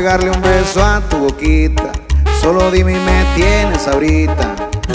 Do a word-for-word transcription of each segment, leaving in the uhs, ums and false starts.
pegarle un beso a tu boquita. Solo dime y me tienes ahorita.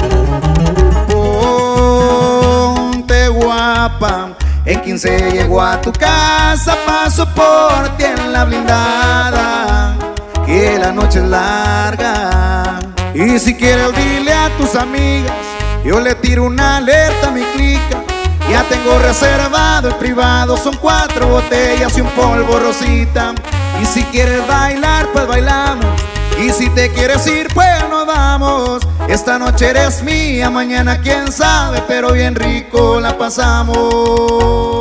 Ponte guapa, en quince llego a tu casa, paso por ti en la blindada, que la noche es larga. Y si quieres dile a tus amigas, yo le tiro una alerta a mi clica. Ya tengo reservado el privado, son cuatro botellas y un polvo rosita. Y si quieres bailar, pues bailamos. Y si te quieres ir, pues nos vamos. Esta noche eres mía, mañana quién sabe, pero bien rico la pasamos.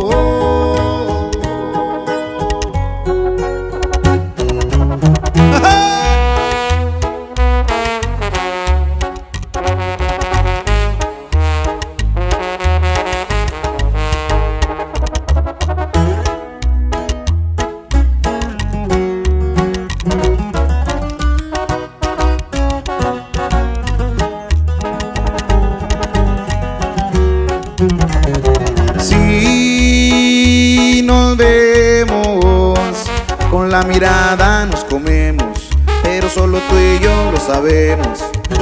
Si nos vemos, con la mirada nos comemos, pero solo tú y yo lo sabemos.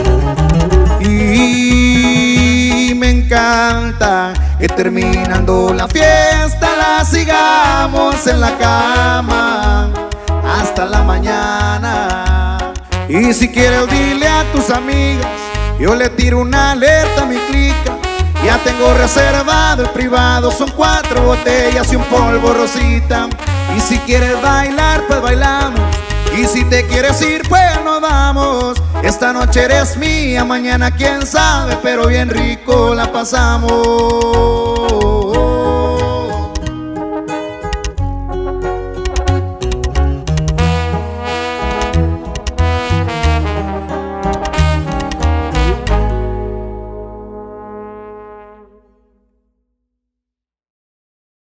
Y me encanta que terminando la fiesta la sigamos en la cama hasta la mañana. Y si quieres dile a tus amigas, yo le tiro una alerta a mi clica. Ya tengo reservado el privado, son cuatro botellas y un polvo rosita. Y si quieres bailar, pues bailamos. Y si te quieres ir, pues nos vamos. Esta noche eres mía, mañana quién sabe, pero bien rico la pasamos.